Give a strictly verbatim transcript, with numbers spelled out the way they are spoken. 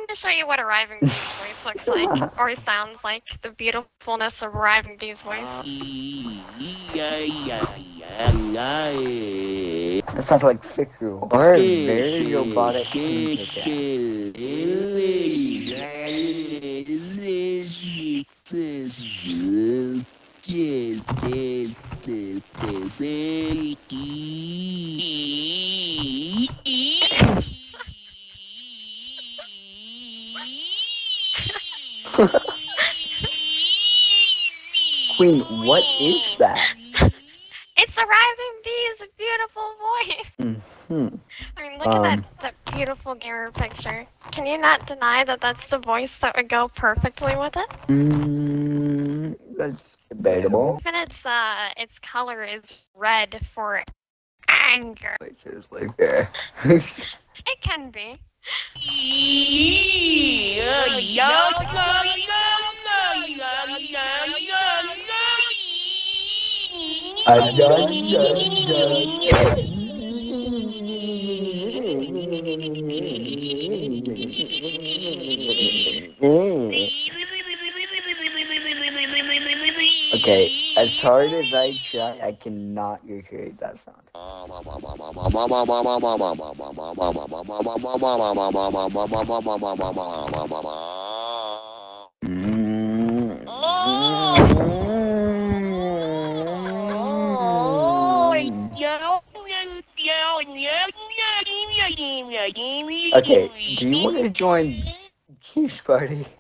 to show you what Arriving Bee's voice looks like, or sounds like. The beautifulness of Arriving Bee's voice. That sounds like Fiku. Or a very robotic Queen, what is that? It's Arriving Bee's beautiful voice. Mm-hmm. I mean, look Um, at that, that beautiful gamer picture. Can you not deny that that's the voice that would go perfectly with it? Mm, that's debatable. Even its uh, its color is red for anger. Which is like, uh, It can be. I done, done, done. Okay, as hard as I try, I cannot recreate that sound. Okay, do you want to join Geese Party?